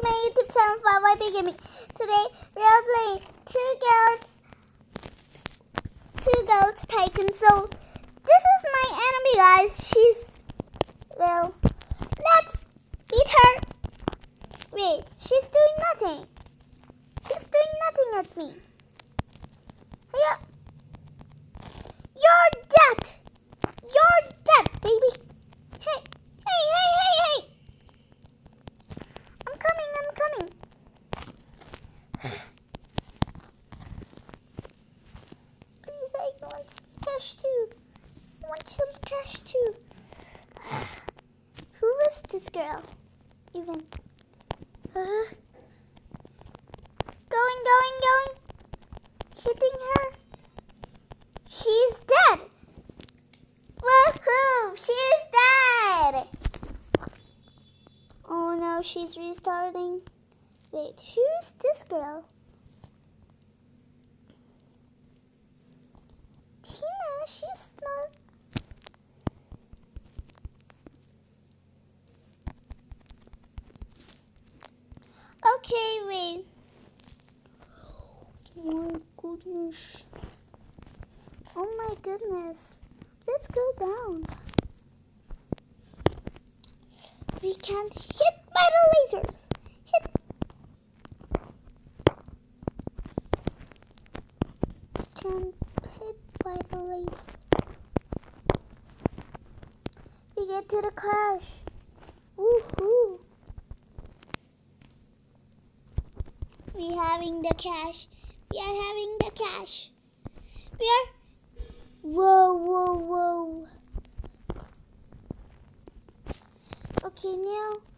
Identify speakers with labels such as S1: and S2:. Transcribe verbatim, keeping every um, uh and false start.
S1: my YouTube channel for Y P Gaming. Today we are playing two girls, two girls Tycoon. So this is my enemy, guys. She's well. Let's beat her. Wait, she's doing nothing. She's doing nothing at me. Hey, you're dead. You're dead, baby. Hey, hey, hey, hey, hey. I'm coming, I'm coming. Please, I want some cash too. I want some cash too. Who is this girl? Even. Uh, going, going, going. Hitting her. She's dead. Woohoo! She's dead. Oh no, she's restarting. Wait, who's this girl? Tina, she's not. Okay, wait. Oh my goodness. Oh my goodness. Let's go down. We can't hit by the lasers. Hit. Can't hit by the lasers. We get to the crash. Woohoo. We having the cash. We are having the cash. We are. Whoa, whoa, whoa. Okay, now